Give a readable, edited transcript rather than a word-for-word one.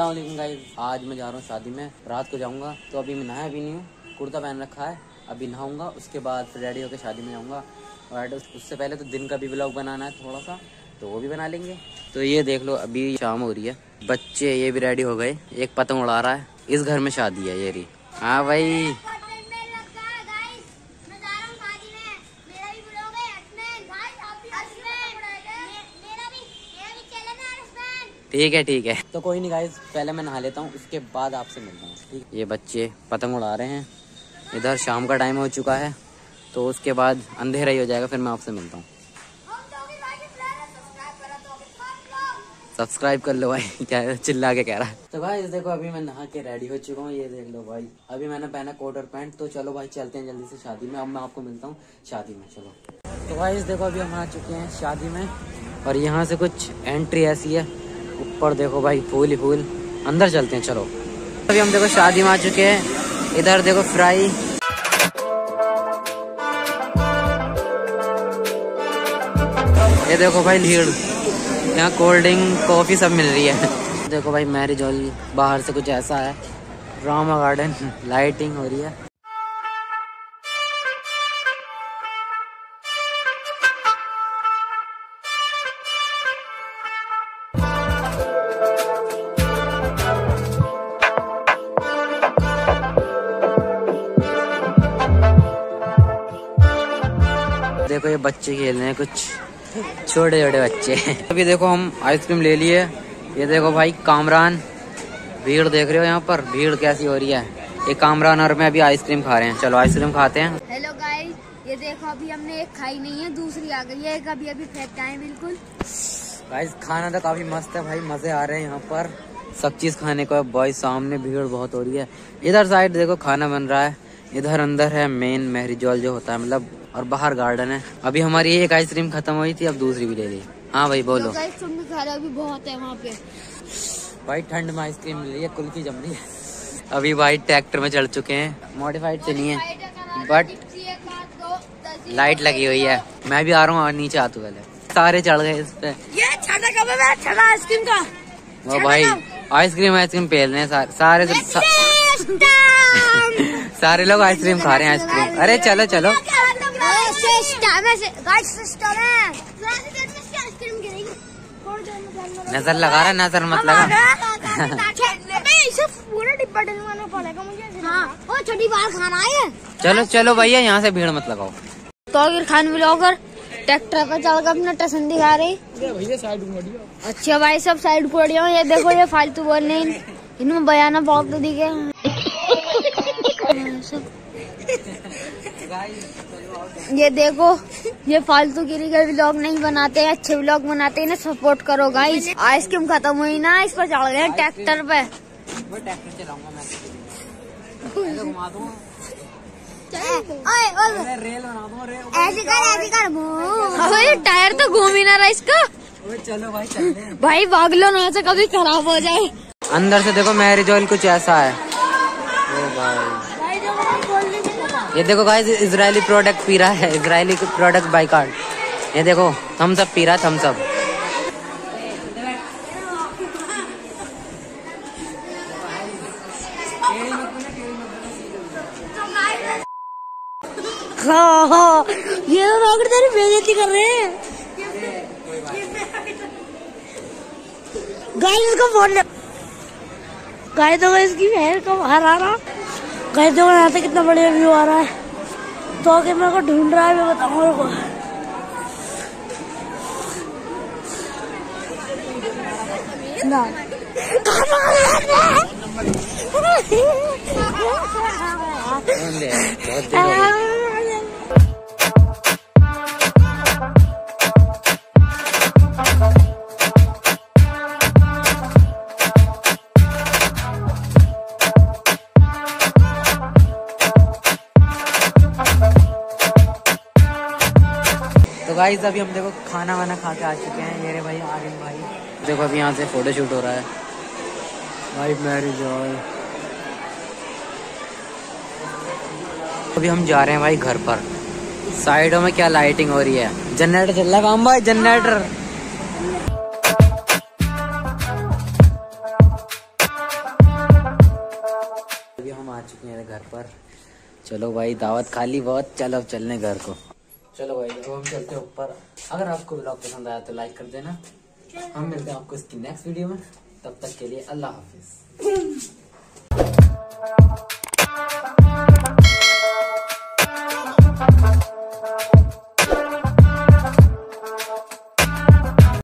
अस्सलाम वालेकुम गाइस, आज मैं जा रहा हूँ शादी में, रात को जाऊँगा। तो अभी मैं नहाया भी नहीं हूँ, कुर्ता पहन रखा है। अभी नहाऊंगा, उसके बाद फिर रेडी होकर शादी में जाऊँगा। और उससे पहले तो दिन का भी व्लॉग बनाना है थोड़ा सा, तो वो भी बना लेंगे। तो ये देख लो, अभी शाम हो रही है, बच्चे ये भी रेडी हो गए। एक पतंग उड़ा रहा है, इस घर में शादी है ये रही। हाँ भाई, ठीक है। तो कोई नहीं गाइस, पहले मैं नहा लेता हूँ, उसके बाद आपसे मिलता हूँ, ठीक। ये बच्चे पतंग उड़ा रहे हैं, इधर शाम का टाइम हो चुका है, तो उसके बाद अंधेरा ही हो जाएगा, फिर मैं आपसे मिलता हूँ। सब्सक्राइब कर लो भाई, क्या चिल्ला के कह रहा है। तो भाई देखो, अभी मैं नहा के रेडी हो चुका हूँ, ये देख लो भाई। अभी मैंने पहना कोट और पैंट। तो चलो भाई, चलते हैं जल्दी से शादी में। अब मैं आपको मिलता हूँ शादी में, चलो। तो भाई देखो, अभी हम आ चुके हैं शादी में, और यहाँ से कुछ एंट्री ऐसी है। ऊपर देखो भाई, फूल ही फूल। अंदर चलते हैं, चलो। अभी हम देखो शादी में आ चुके हैं। इधर देखो फ्राई, ये देखो भाई भीड़, यहाँ कोल्ड ड्रिंक कॉफी सब मिल रही है। देखो भाई मैरिज हॉल बाहर से कुछ ऐसा है, रामा गार्डन, लाइटिंग हो रही है। देखो ये बच्चे खेल रहे हैं, कुछ छोटे छोटे बच्चे। अभी देखो हम आइसक्रीम ले लिए। ये देखो भाई कामरान, भीड़ देख रहे हो यहाँ पर, भीड़ कैसी हो रही है। ये कामरान और मैं अभी आइसक्रीम खा रहे हैं, चलो आइसक्रीम खाते हैं। हेलो गाइस, ये देखो अभी हमने एक खाई नहीं है, दूसरी आ गई है, एक अभी फेंकता है बिल्कुल। गाइस खाना तो काफी मस्त है भाई, मजे आ रहे हैं यहाँ पर, सब चीज खाने को है भाई। सामने भीड़ बहुत हो रही है। इधर साइड देखो खाना बन रहा है, इधर अंदर है मेन मैरिज हॉल जो होता है, मतलब, और बाहर गार्डन है। अभी हमारी एक आइसक्रीम खत्म हुई थी, अब दूसरी भी ले ली। हाँ भाई बोलो। गाइस तुम भी खा रहे हो, अभी बहुत है वहाँ पे भाई, ठंड में आइसक्रीम मिल रही है, कुल्फी जम रही है। अभी भाई ट्रैक्टर में चढ़ चुके हैं, मॉडिफाइड से नहीं है, बट लाइट लगी हुई है। मैं भी आ रहा हूँ, और नीचे आ तू पहले। सारे चढ़ गए इस पे। ये छाता कब है, छाता आइसक्रीम का। वो भाई आइसक्रीम पेल रहे हैं सारे सारे लोग आइसक्रीम खा रहे हैं, आइसक्रीम। अरे चलो चलो, नजर लगा रहा, नजर मत लगा। पूरा डिब्बा डलवाना पड़ेगा मुझे। हाँ, और छोटी बार खाना है। चलो चलो भैया, यहाँ से भीड़ मत लगाओ। तो खान ब्लॉगर ट्रैक्टर पर चल कर अपना टसन दिखा रही। भैया साइड अच्छा भाई, सब साइड को ये देखो, ये फालतू बोलने इनमें बयाना बहुत तो दिखे। ये देखो, ये फालतू गिरी के व्लॉग नहीं बनाते हैं, अच्छे व्लॉग बनाते हैं, इन्हें सपोर्ट करो गाइस। आइसक्रीम खत्म हुई ना, इस पर चढ़ गए ट्रैक्टर पे। वो ट्रैक्टर चलाऊंगा मैं, घुमा दूंगा, रेल बना दूंगा, रेल। ऐसे कर टायर तो घूम ही ना रहा इसका। चलो भाई चलते हैं। भाई भाग लो ना, से कभी खराब हो जाए। अंदर से देखो मैरिज हॉल कुछ ऐसा है। ओ भाई, ये देखो गाइस, इजरायली प्रोडक्ट पी रहा है, इजरायली प्रोडक्ट बाइकार्ड। ये देखो थम्स अप पी रहा है, थम्स अप। हाँ, ये लोग तेरी बेइज्जती कर रहे हैं। गाइस इसको फोन, गाइस तो इसकी बहन का बाहर आ रहा। गाइस देखो यहाँ से कितना बढ़िया व्यू आ रहा है। तो आगे मेरे को ढूंढ रहा है, मैं बताऊँ मेरे को। ना तो गाइस अभी हम देखो खाना वाना खा के आ चुके हैं। ये रे भाई आर्यन भाई, देखो अभी यहाँ से फोटो शूट हो रहा है भाई, मैरिज हॉल। अभी हम जा रहे हैं भाई घर पर। साइडों में क्या लाइटिंग हो रही है, जनरेटर चल रहा है काम भाई, जनरेटर। ऊपर। चलो भाई दावत खा ली बहुत, चलो अब चलने घर को। चलो भाई अब हम चलते हैं ऊपर। अगर आपको व्लॉग पसंद आया तो लाइक कर देना। हम मिलते हैं आपको इसकी नेक्स्ट वीडियो में, तब तक के लिए अल्लाह हाफिज।